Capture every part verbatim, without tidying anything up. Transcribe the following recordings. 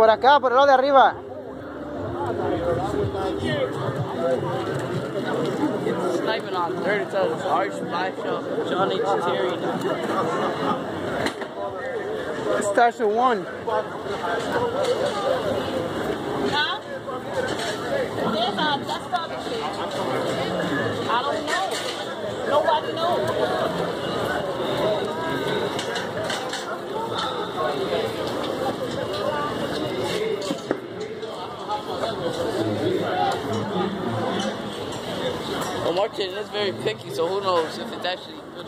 Por acá, por el lado de arriba. Sniping on third, it's a large splash of Johnny Terry. It starts with one. Huh? There's a, that's probably, I don't know. Nobody knows. Well, Martin is very picky, so who knows if it's actually good.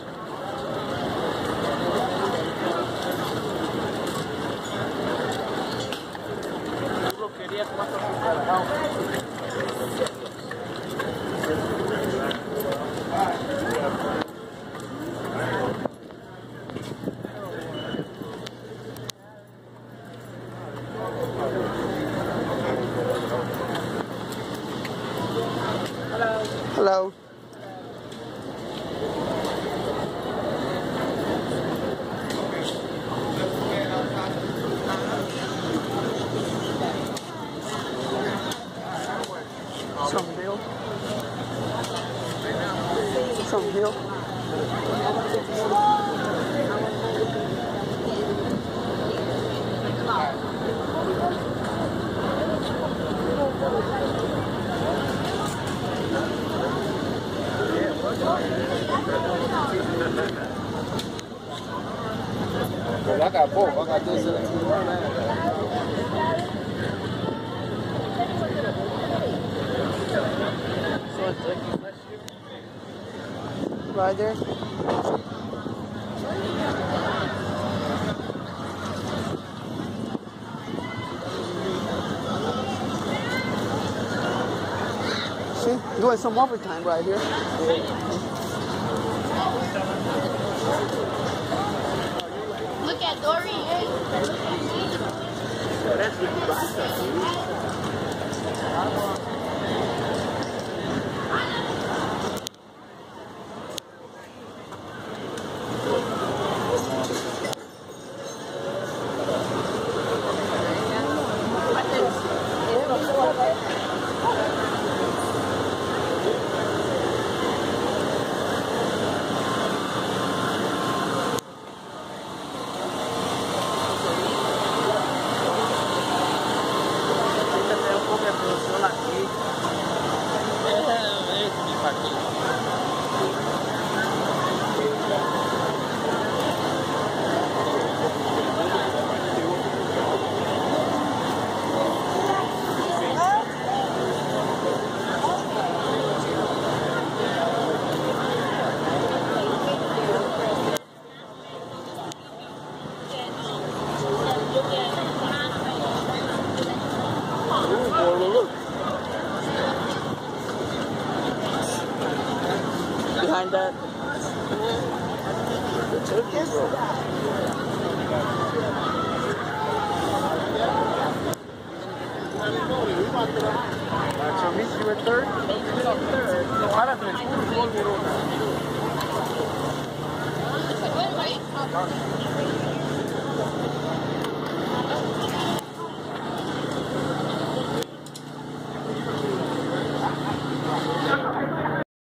Hello. Some hill. Some hill. Well, I got both. I got this and right there. See, doing some overtime right here. Look at Dory. Behind that. So meet you at third? Third.